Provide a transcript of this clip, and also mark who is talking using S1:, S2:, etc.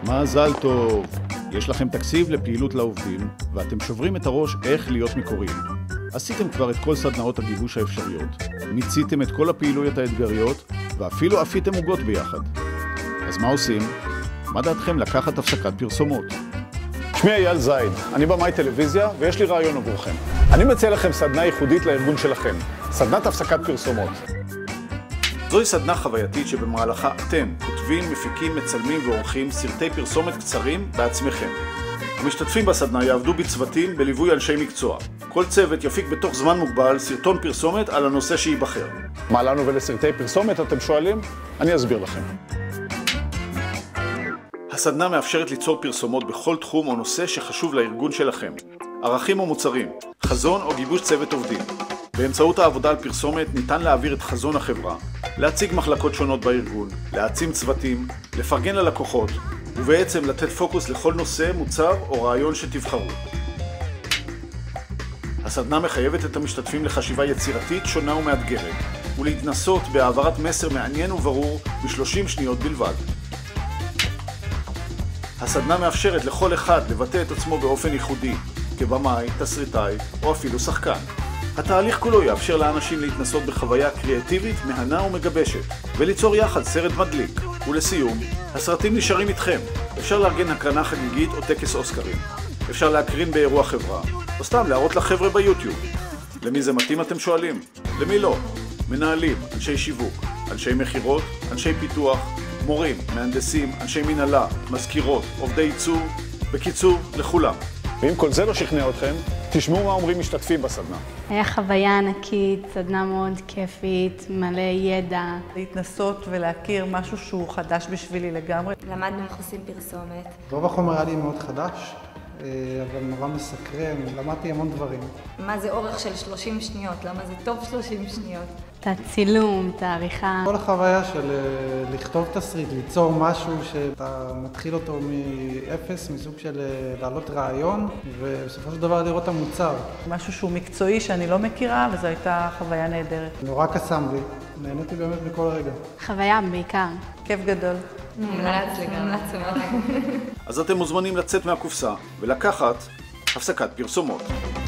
S1: מזל טוב, יש לכם תקציב לפעילות לעובדים, ואתם שוברים את הראש איך להיות מקוריים. עשיתם כבר את כל סדנאות הגיבוש האפשריות, מיציתם את כל הפעילויות האתגריות, ואפילו אפיתם עוגות ביחד. אז מה עושים? מה דעתכם לקחת הפסקת פרסומות? שמי אייל זייד, אני במאי טלוויזיה ויש לי רעיון עבורכם. אני מציע לכם סדנה ייחודית לארגון שלכם, סדנת הפסקת פרסומות. זוהי סדנה חווייתית שבמהלכה אתם כותבים, מפיקים, מצלמים ועורכים סרטי פרסומת קצרים בעצמכם. המשתתפים בסדנה יעבדו בצוותים בליווי אנשי מקצוע. כל צוות יפיק בתוך זמן מוגבל סרטון פרסומת על הנושא שייבחר. מה לנו ולסרטי פרסומת אתם שואלים? אני אסביר לכם. הסדנה מאפשרת ליצור פרסומות בכל תחום או נושא שחשוב לארגון שלכם. ערכים או מוצרים, חזון או גיבוש צוות עובדים. באמצעות העבודה על פרסומת ניתן להעביר את חזון החברה, להציג מחלקות שונות בארגון, להעצים צוותים, לפרגן ללקוחות, ובעצם לתת פוקוס לכל נושא, מוצר או רעיון שתבחרו. הסדנה מחייבת את המשתתפים לחשיבה יצירתית, שונה ומאתגרת, ולהתנסות בהעברת מסר מעניין וברור ב-30 שניות בלבד. הסדנה מאפשרת לכל אחד לבטא את עצמו באופן ייחודי, כבמאי, תסריטאי או אפילו שחקן. התהליך כולו יאפשר לאנשים להתנסות בחוויה קריאטיבית, מהנה ומגבשת, וליצור יחד סרט מדליק. ולסיום, הסרטים נשארים איתכם. אפשר לארגן הקרנה חגיגית או טקס אוסקרים. אפשר להקרין באירוע חברה, או סתם להראות לחבר'ה ביוטיוב. למי זה מתאים אתם שואלים? למי לא? מנהלים, אנשי שיווק, אנשי מחירות, אנשי פיתוח, מורים, מהנדסים, אנשי מנהלה, מזכירות, עובדי ייצור, בקיצור, לכולם. ואם כל זה לא שכנע אתכם, תשמעו מה אומרים משתתפים בסדנה.
S2: היה חוויה ענקית, סדנה מאוד כיפית, מלא ידע.
S3: להתנסות ולהכיר משהו שהוא חדש בשבילי לגמרי.
S4: למדנו איך עושים פרסומת.
S5: רוב החומר היה לי מאוד חדש, אבל נורא מסקרן, למדתי המון דברים.
S4: מה זה אורך של 30 שניות? למה זה טוב 30 שניות?
S2: את הצילום, את העריכה.
S5: כל החוויה של לכתוב תסריט, ליצור משהו שאתה מתחיל אותו מאפס, מסוג של להעלות רעיון, ובסופו של דבר לראות את המוצר.
S3: משהו שהוא מקצועי שאני לא מכירה, וזו הייתה חוויה נהדרת.
S5: נורא קסם לי, נהניתי באמת בכל רגע.
S2: חוויה בעיקר.
S3: כיף גדול.
S4: מומלץ לגמרי.
S1: אז אתם מוזמנים לצאת מהקופסה ולקחת הפסקת פרסומות.